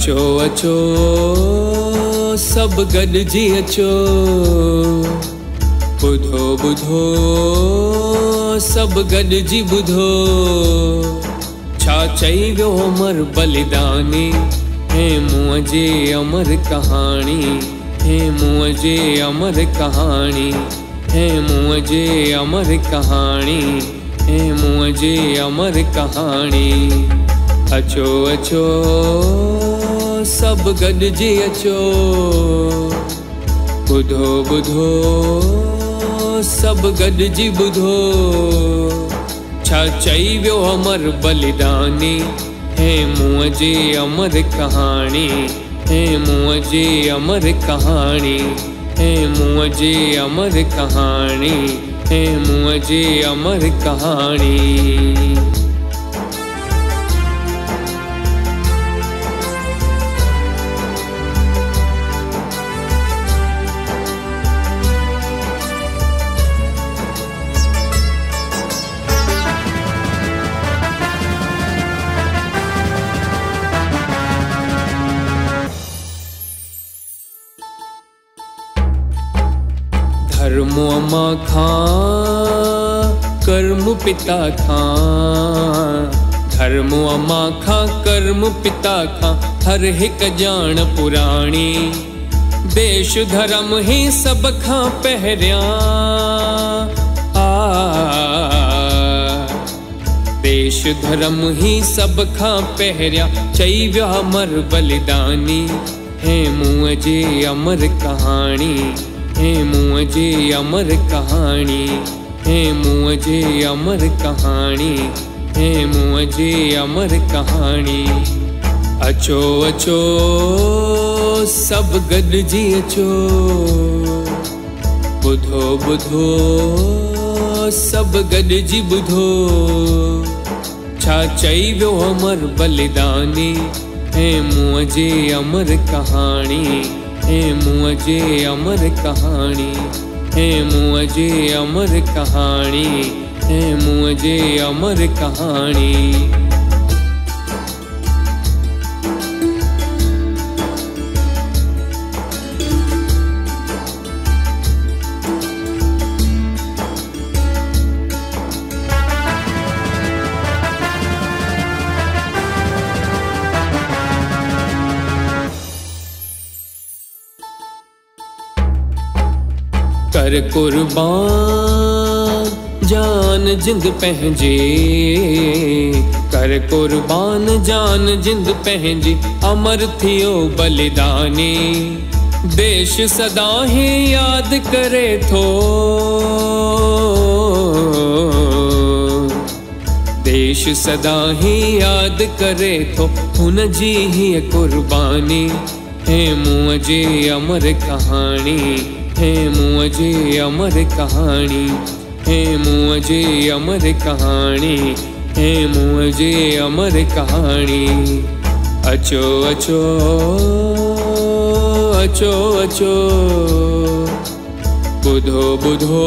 अचो अचो सब गॾिजी अचो, ॿुधो ॿुधो सब गॾिजी ॿुधो, छा चई वियो अमर बलिदानी, हे मुंहुं जे अमर कहाणी, हे मुंहुं जे अमर कहाणी, हे मुंहुं जे अमर कहाणी, हे मुंहुं जे अमर कहाणी। अचो अचो सब गॾिजी अचो, ॿुधो ॿुधो सब गॾिजी ॿुधो, छा चई वियो अमर बलिदानी, हे मुंहुं जे अमर कहाणी, हे मुंहुं जे अमर कहाणी, हे मुंहुं जे अमर कहाणी, हे मुंहुं जे अमर कहाणी। धर्म अम्मा खां कर्म पिता खां, धर्म अम्मा खां कर्म पिता खां, हर हिक ॼाण पुराणी, देश धर्म ही सब खां पहिरियां, देश धर्म ही सब खां पहिरियां, चई वियो अमर बलिदानी, हे मुंहुं जे अमर कहाणी, हे मुंहुं जे अमर कहाणी, हे मुंहुं जे अमर कहाणी, हे मुंहुं जे अमर कहाणी। अचो अचो सब गॾिजी अचो, ॿुधो ॿुधो सब गॾिजी ॿुधो, छा चई वियो अमर बलिदानी, हे मुंहुं जे अमर कहाणी, हे मुंहुं जे अमर कहाणी, हे मुंहुं जे अमर कहाणी, हे मुंहुं जे अमर कहाणी। कर कुर्बान जान जिंद पंहिंजी, कर कुर्बान जान जिंद पंहिंजी, अमर थियो बलिदानी, देश सदा ही याद करे थो, देश सदा ही याद करे थो, हुन जी ही कुर्बानी, हे मुंहुं जे अमर कहाणी, हे मुंहुं जे अमर कहाणी, हे मुंहुं जे अमर कहाणी, हे मुंहुं जे अमर कहाणी। अचो अचो अचो अचो, ॿुधो ॿुधो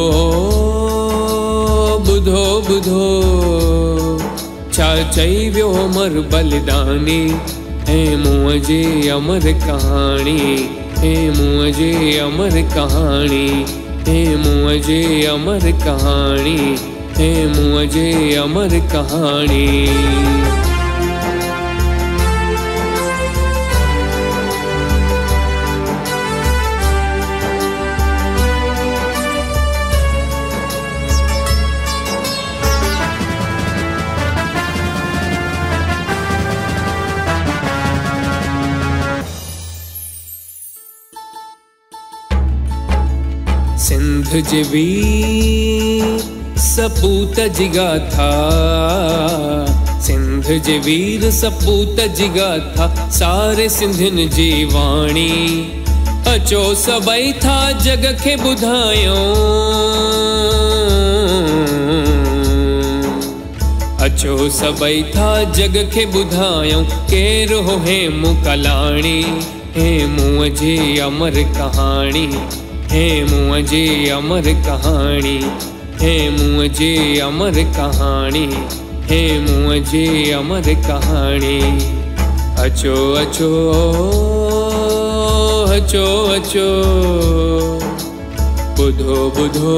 ॿुधो ॿुधो, छा चई वियो अमर बलिदानी, हे मुंहुं जे अमर कहाणी, हे मुंहुं जे अमर कहाणी, हे मुंहुं जे अमर कहाणी, हे मुंहुं जे अमर कहाणी। सिंध जे वीर सपूत जी गाथा, सिंध जे वीर सपूत जी गाथा, सारे सिंधियुनि जी वाणी, अचो सभई था जग खे ॿुधायूं, अचो सभई था जग खे ॿुधायूं, केरु हो हेमू कलाणी, हे मुंहुं जे अमर कहाणी, हे मुंहुं जे अमर कहाणी, हे मुंहुं जे अमर कहाणी, हे मुंहुं जे अमर कहाणी। अचो अचो अचो अचो, बुधो बुधो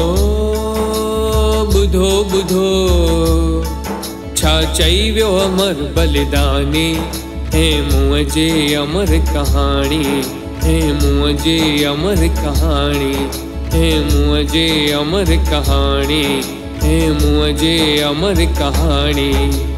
बुधो बुधो, छा चई वियो अमर बलिदानी, हे मुंह जे अमर कहानी, हे मुंह जे अमर कहानी, हे मुंह जे अमर कहानी, हे मुंह जे अमर कहानी।